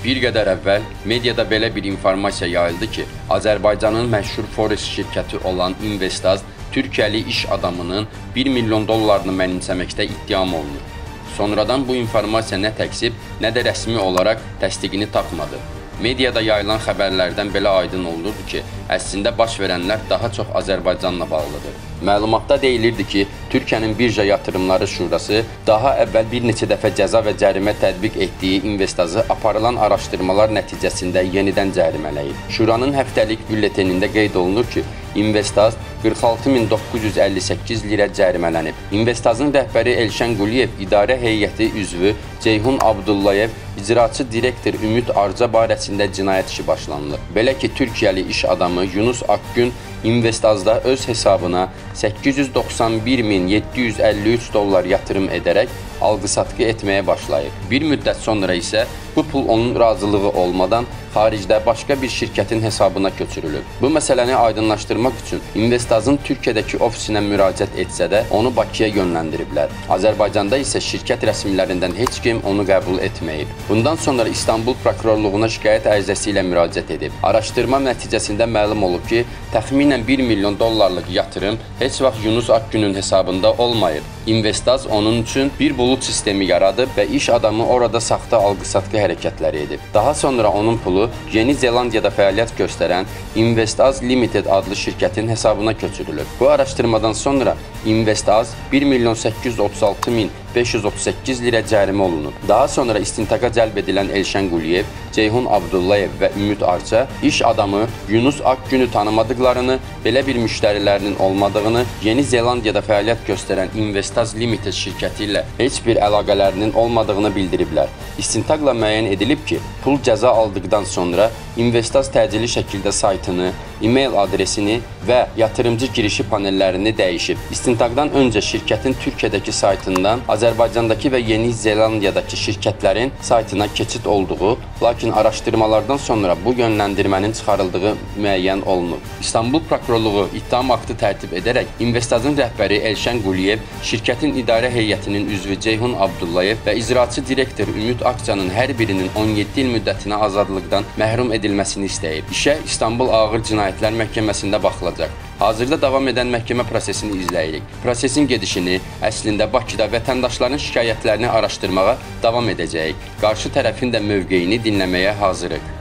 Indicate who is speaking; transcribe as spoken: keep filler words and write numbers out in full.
Speaker 1: Bir qədər əvvəl mediada belə bir informasiya yayıldı ki, Azərbaycanın məşhur Forex şirkəti olan Investaz Türkiyəli iş adamının bir milyon dollarını mənimsəməkdə ittiham olunur. Sonradan bu informasiya nə təkzib, nə də rəsmi olaraq təsdiqini tapmadı. Mediada yayılan xəbərlərdən belə aydın olurdu ki, əslində baş verənlər daha çox Azərbaycanla bağlıdır. Məlumatda deyilirdi ki, Türkiyənin Birja Yatırımları Şurası daha əvvəl bir neçə dəfə cəza və cərimə tətbiq etdiyi Investazı aparılan araşdırmalar nəticəsində yenidən cərimələyib. Şuranın həftəlik bülletenində qeyd olunur ki, Investaz qırx altı min doqquz yüz əlli səkkiz lirə cərimələnib. Investazın rəhbəri Elşən Quliyev, idarə heyəti üzvü Ceyhun Abdullayev, icraçı direktor Ümid Arca barəsində cinayət işi başlanılır. Belə ki, Türkiyəli iş adamı Yunus Akgün Investazda öz hesabına səkkiz yüz doxsan bir min yeddi yüz əlli üç dollar yatırım edərək alqı-satqı etməyə başlayıb. Bir müddət sonra isə bu pul onun razılığı olmadan xaricdə başqa bir şirkətin hesabına köçürülüb. Bu məsələni aydınlaşdırmaq üçün Investazın Türkiyədəki ofisinə müraciət etsə də onu Bakıya yönləndiriblər. Azərbaycanda isə şirkət rəsmilərindən heç kim onu qəbul etməyib. Bundan sonra İstanbul prokurorluğuna şikayət ərizəsi ilə müraciət edib. Araşdırma nəticəsində məlum olub ki, təxminən bir milyon dollarlıq yatırım heç vaxt Yunus Akgünün hesabında olmayıb. Investaz onun üçün bir bulut sistemi yaradıb və iş adamı orada saxta alqı-satqı hərəkətləri edib. Daha sonra onun pulu Yeni Zelandiyada fəaliyyət göstərən Investaz Limited adlı şirkətin hesabına köçürülüb. Bu araşdırmadan sonra Investaz bir milyon səkkiz yüz otuz altı min beş yüz otuz səkkiz lirə cərimə olunub. Daha sonra istintaqa cəlb edilən Elşən Quliyev, Ceyhun Abdullayev və Ümid Arca iş adamı Yunus Akgünü tanımadıqlarını, belə bir müştərilərinin olmadığını, Yeni Zelandiyada fəaliyyət göstərən Investaz Limited şirkəti ilə heç bir əlaqələrinin olmadığını bildiriblər. İstintaqla müəyyən edilib ki, pul cəza aldıqdan sonra Investaz təcili şəkildə saytını, e-mail adresini və yatırımcı girişi panellərini dəyişib. İstintaqdan öncə şirkətin Türkiyədəki saytından Azərbaycandakı və Yeni Zelandiyadakı şirkətlərin saytına keçid olduğu, lakin araşdırmalardan sonra bu yönləndirmənin çıxarıldığı müəyyən olunub. İstanbul prokurorluğu ittiham aktı tərtib edərək Investazın rəhbəri Elşən Quliyev, şirkətin idarə heyətinin üzvü Ceyhun Abdullayev və icraçı direktor Ümid Akçanın hər birinin on yeddi il müddətinə azadlıqdan məhrum edilməsini istəyib. İşə İstanbul Ağır Cinayətlər Məhkəməsində baxılacaq. Hazırda davam edən məhkəmə prosesini izləyirik. Prosesin gedişini əslində Bakıda vətəndaşların şikayətlərini araşdırmağa davam edəcəyik. Qarşı tərəfin də mövqeyini dinləməyə hazırıq.